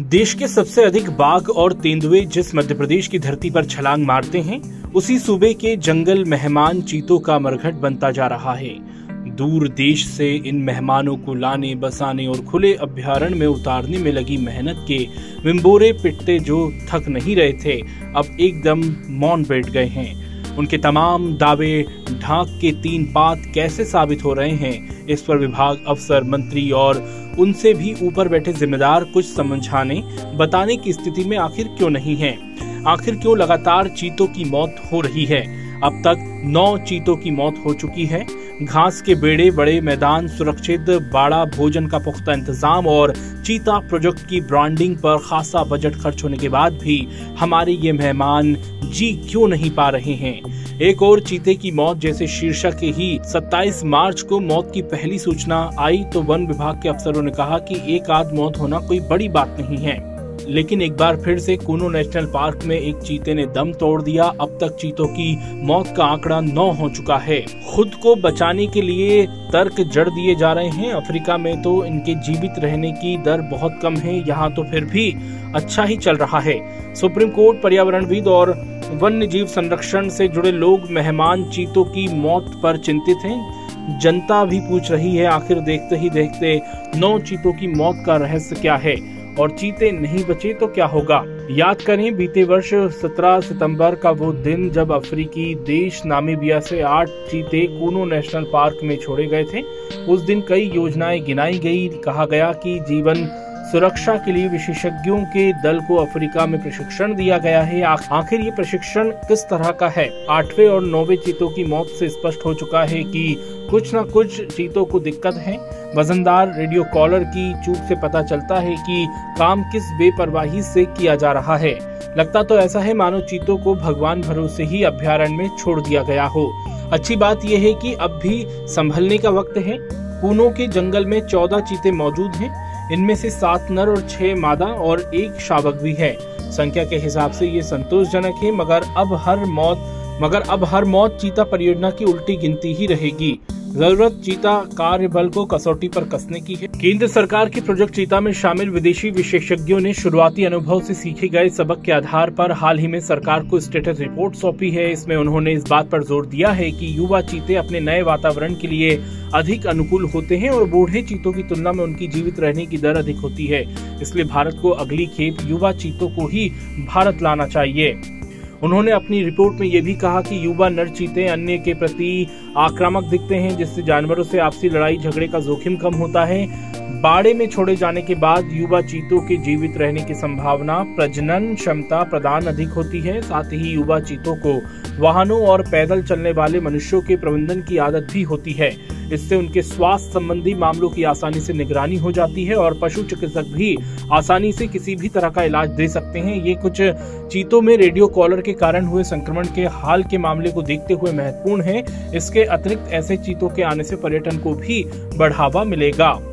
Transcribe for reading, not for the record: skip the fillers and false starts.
देश के सबसे अधिक बाघ और तेंदुए जिस मध्य प्रदेश की धरती पर छलांग मारते हैं, उसी सूबे के जंगल मेहमान चीतों का मरघट बनता जा रहा है। दूर देश से इन मेहमानों को लाने, बसाने और खुले अभ्यारण्य में उतारने में लगी मेहनत के विंबोरे पिटते जो थक नहीं रहे थे, अब एकदम मौन बैठ गए हैं। उनके तमाम दावे ढाक के तीन पात कैसे साबित हो रहे हैं, इस पर विभाग, अफसर, मंत्री और उनसे भी ऊपर बैठे जिम्मेदार कुछ समझाने, बताने की स्थिति में आखिर क्यों नहीं है। आखिर क्यों लगातार चीतों की मौत हो रही है। अब तक 9 चीतों की मौत हो चुकी है। घास के बेड़े, बड़े मैदान, सुरक्षित बाड़ा, भोजन का पुख्ता इंतजाम और चीता प्रोजेक्ट की ब्रांडिंग पर खासा बजट खर्च होने के बाद भी हमारे ये मेहमान जी क्यों नहीं पा रहे हैं। एक और चीते की मौत जैसे शीर्षक के ही 27 मार्च को मौत की पहली सूचना आई तो वन विभाग के अफसरों ने कहा कि एक आध मौत होना कोई बड़ी बात नहीं है। लेकिन एक बार फिर से कूनो नेशनल पार्क में एक चीते ने दम तोड़ दिया। अब तक चीतों की मौत का आंकड़ा 9 हो चुका है। खुद को बचाने के लिए तर्क जड़ दिए जा रहे हैं। अफ्रीका में तो इनके जीवित रहने की दर बहुत कम है, यहाँ तो फिर भी अच्छा ही चल रहा है। सुप्रीम कोर्ट, पर्यावरणविद और वन्य जीव संरक्षण से जुड़े लोग मेहमान चीतों की मौत पर चिंतित हैं। जनता भी पूछ रही है, आखिर देखते ही देखते 9 चीतों की मौत का रहस्य क्या है और चीते नहीं बचे तो क्या होगा। याद करें, बीते वर्ष 17 सितंबर का वो दिन जब अफ्रीकी देश नामीबिया से 8 चीते कूनो नेशनल पार्क में छोड़े गए थे। उस दिन कई योजनाएं गिनाई गई। कहा गया कि जीवन सुरक्षा के लिए विशेषज्ञों के दल को अफ्रीका में प्रशिक्षण दिया गया है। आखिर ये प्रशिक्षण किस तरह का है। 8वें और 9वें चीतों की मौत से स्पष्ट हो चुका है कि कुछ न कुछ चीतों को दिक्कत है। वजनदार रेडियो कॉलर की चूक से पता चलता है कि काम किस बेपरवाही से किया जा रहा है। लगता तो ऐसा है मानो चीतों को भगवान भरोसे ही अभ्यारण्य में छोड़ दिया गया हो। अच्छी बात यह है कि अब भी संभलने का वक्त है। कूनो के जंगल में 14 चीते मौजूद हैं। इनमें से 7 नर और 6 मादा और 1 शावक भी है। संख्या के हिसाब से ये संतोषजनक है, मगर अब हर मौत चीता परियोजना की उल्टी गिनती ही रहेगी। जरूरत चीता कार्य बल को कसौटी पर कसने की है। केंद्र सरकार की प्रोजेक्ट चीता में शामिल विदेशी विशेषज्ञों ने शुरुआती अनुभव से सीखे गए सबक के आधार पर हाल ही में सरकार को स्टेटस रिपोर्ट सौंपी है। इसमें उन्होंने इस बात पर जोर दिया है कि युवा चीते अपने नए वातावरण के लिए अधिक अनुकूल होते हैं और बूढ़े चीतों की तुलना में उनकी जीवित रहने की दर अधिक होती है। इसलिए भारत को अगली खेप युवा चीतों को ही भारत लाना चाहिए। उन्होंने अपनी रिपोर्ट में ये भी कहा कि युवा नर चीते अन्य के प्रति आक्रामक दिखते हैं, जिससे जानवरों से आपसी लड़ाई झगड़े का जोखिम कम होता है। बाड़े में छोड़े जाने के बाद युवा चीतों के जीवित रहने की संभावना, प्रजनन क्षमता प्रदान अधिक होती है। साथ ही युवा चीतों को वाहनों और पैदल चलने वाले मनुष्यों के प्रबंधन की आदत भी होती है। इससे उनके स्वास्थ्य संबंधी मामलों की आसानी से निगरानी हो जाती है और पशु चिकित्सक भी आसानी से किसी भी तरह का इलाज दे सकते हैं। ये कुछ चीतों में रेडियो कॉलर के कारण हुए संक्रमण के हाल के मामले को देखते हुए महत्वपूर्ण है। इसके अतिरिक्त ऐसे चीतों के आने से पर्यटन को भी बढ़ावा मिलेगा।